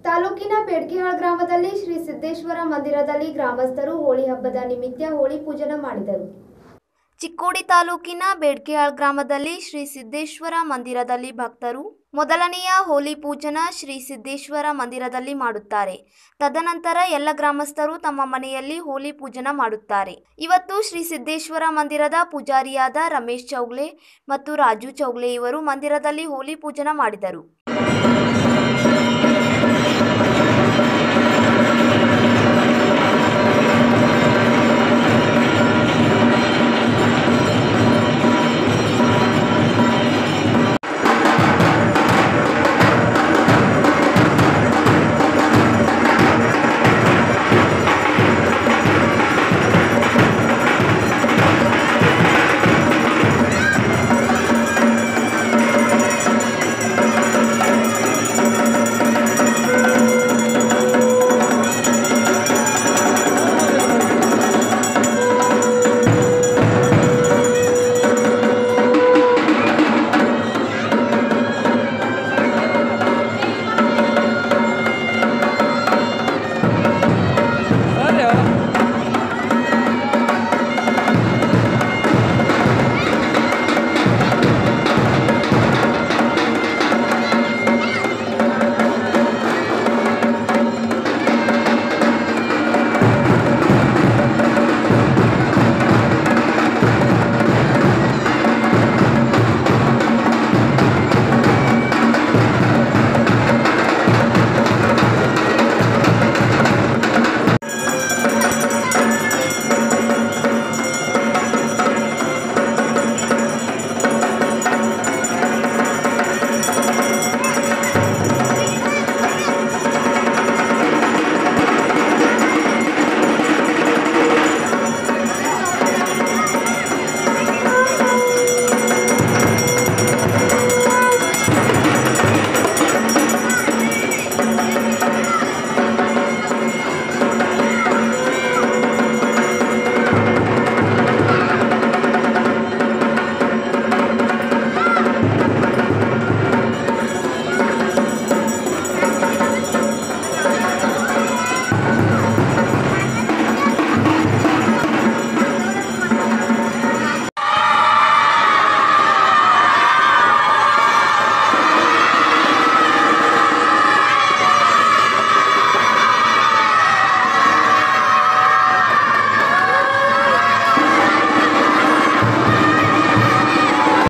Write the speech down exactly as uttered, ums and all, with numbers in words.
ತಾಲೂಕಿನ ಬೇಡಕಿಹಾಳ್ ಗ್ರಾಮದಲ್ಲಿ ಶ್ರೀ ಸಿದ್ದೇಶ್ವರ ಮಂದಿರದಲ್ಲಿ ಗ್ರಾಮಸ್ಥರು ಹೋಳಿ ಹಬ್ಬದ ನಿಮಿತ್ತ ಹೋಳಿ ಪೂಜನ ಮಾಡಿದರು. ಚಿಕ್ಕೋಡಿ ತಾಲೂಕಿನ ಬೇಡಕಿಹಾಳ್ ಗ್ರಾಮದಲ್ಲಿ ಶ್ರೀ ಸಿದ್ದೇಶ್ವರ ಮಂದಿರದಲ್ಲಿ ಭಕ್ತರು ಮೊದಲನೆಯ ಹೋಲಿ ಪೂಜನ ಶ್ರೀ ಸಿದ್ದೇಶ್ವರ ಮಂದಿರದಲ್ಲಿ ಮಾಡುತ್ತಾರೆ. ತದನಂತರ ಎಲ್ಲ ಗ್ರಾಮಸ್ಥರು ತಮ್ಮ ಮನೆಯಲ್ಲಿ ಹೋಲಿ ಪೂಜನ ಮಾಡುತ್ತಾರೆ. ಇವತ್ತು ಶ್ರೀ ಸಿದ್ದೇಶ್ವರ ಮಂದಿರದ ಪೂಜಾರಿಯಾದ ರಮೇಶ್ ಚೌಗ್ಲೆ ಮತ್ತು ರಾಜು ಚೌಗ್ಲೆ ಇವರು ಮಂದಿರದಲ್ಲಿ ಹೋಲಿ ಪೂಜನ ಮಾಡಿದರು.